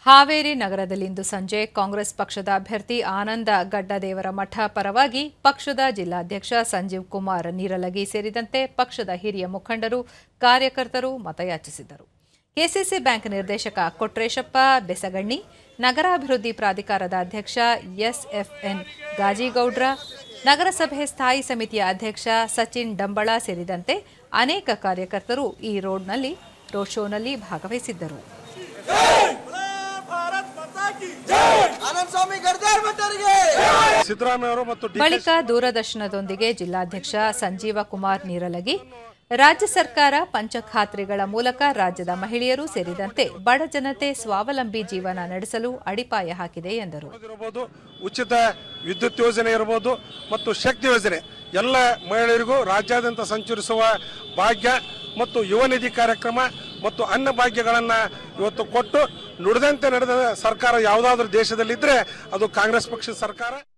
ಹಾವೇರಿ ನಗರದಲ್ಲಿಂದು ಸಂಜೆ ಕಾಂಗ್ರೆಸ್ ಪಕ್ಷದ ಅಭ್ಯರ್ಥಿ ಆನಂದ ಗಡ್ಡದೇವರ ಮಠ ಪರವಾಗಿ ಪಕ್ಷದ ಜಿಲ್ಲಾಧ್ಯಕ್ಷ ಸಂಜೀವ್ ಕುಮಾರ್ ನೀರಲಗಿ ಸೇರಿದಂತೆ ಪಕ್ಷದ ಹಿರಿಯ ಮುಖಂಡರು ಕಾರ್ಯಕರ್ತರು ಮತಯಾಚಿಸಿದರು. ಕೆಸಿಸಿ ಬ್ಯಾಂಕ್ ನಿರ್ದೇಶಕ ಕೊಟ್ರೇಶಪ್ಪ ಬೆಸಗಣ್ಣಿ, ನಗರಾಭಿವೃದ್ಧಿ ಪ್ರಾಧಿಕಾರದ ಅಧ್ಯಕ್ಷ ಎಸ್ಎಫ್ಎನ್ ಗಾಜಿಗೌಡ್ರ, ನಗರಸಭೆ ಸ್ಥಾಯಿ ಸಮಿತಿಯ ಅಧ್ಯಕ್ಷ ಸಚಿನ್ ಡಂಬಳ ಸೇರಿದಂತೆ ಅನೇಕ ಕಾರ್ಯಕರ್ತರು ಈ ರೋಡ್ ಶೋನಲ್ಲಿ ಭಾಗವಹಿಸಿದ್ದರು. ಬಳಿಕ ದೂರದರ್ಶನದೊಂದಿಗೆ ಜಿಲ್ಲಾಧ್ಯಕ್ಷ ಸಂಜೀವ ಕುಮಾರ್ ನೀರಲಗಿ, ರಾಜ್ಯ ಸರ್ಕಾರ ಪಂಚಖಾತ್ರಿಗಳ ಮೂಲಕ ರಾಜ್ಯದ ಮಹಿಳೆಯರು ಸೇರಿದಂತೆ ಬಡ ಜನತೆ ಸ್ವಾವಲಂಬಿ ಜೀವನ ನಡೆಸಲು ಅಡಿಪಾಯ ಹಾಕಿದೆ ಎಂದರು. ಉಚಿತ ವಿದ್ಯುತ್ ಯೋಜನೆ ಇರಬಹುದು ಮತ್ತು ಶಕ್ತಿ ಯೋಜನೆ ಎಲ್ಲ ಮಹಿಳೆಯರಿಗೂ ರಾಜ್ಯಾದ್ಯಂತ ಸಂಚರಿಸುವ ಭಾಗ್ಯ ಮತ್ತು ಯುವ ನಿಧಿ ಕಾರ್ಯಕ್ರಮ ಮತ್ತು ಅನ್ನ ಭಾಗ್ಯಗಳನ್ನು ಇವತ್ತು ಕೊಟ್ಟು ನುಡಿದಂತೆ ನಡೆದ ಸರ್ಕಾರ ಯಾವುದಾದ್ರೂ ದೇಶದಲ್ಲಿದ್ದರೆ ಅದು ಕಾಂಗ್ರೆಸ್ ಪಕ್ಷದ ಸರ್ಕಾರ.